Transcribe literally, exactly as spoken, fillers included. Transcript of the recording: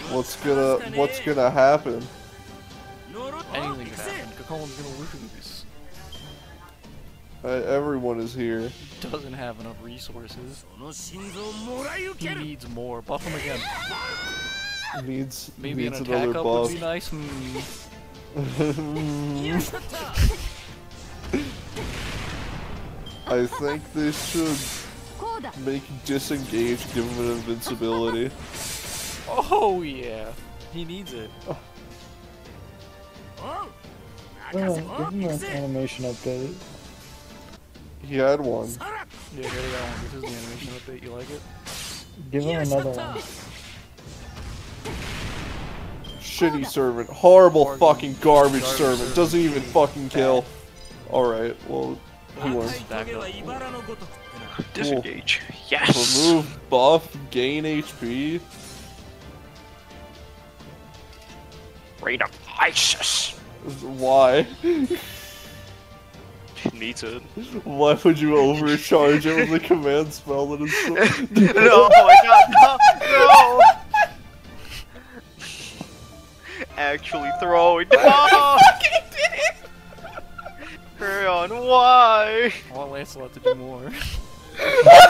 What's gonna What's gonna happen? Anything could happen. Kakolin's gonna lose. Uh, everyone is here. Doesn't have enough resources. He needs more. Buff him again. Needs Maybe needs an attack another up buff. would be nice. Hmm. I think they should make disengage give him an invincibility. Oh yeah, he needs it. Oh, give him an animation update. He had one. Yeah, there you go. This is the animation update. You like it? Give him another one. Shitty servant. Horrible Garbage. fucking garbage, Garbage servant. servant. Doesn't even fucking kill. Alright, well, he won. Back up. Disengage. Yes! Remove buff, gain H P. Rain of Isis! Why? Needs it. Why would you overcharge it with the command spell that is so... No, oh my god, no! No! Actually throwing. No! fucking did it! Hurry on, why? I want Lancelot to do more.